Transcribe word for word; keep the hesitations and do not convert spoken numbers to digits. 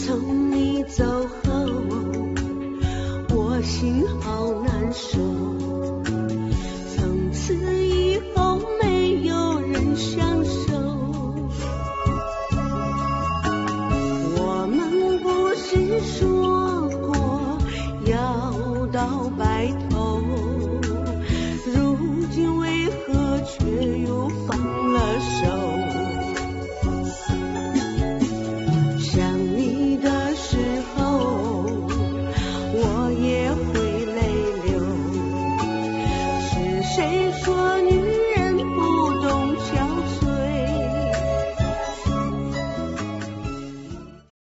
从你走后，我心好难受。从此以后没有人相守。我们不是说过要到白头，如今为何却又放了手？想你的时候我也会泪流，是谁说女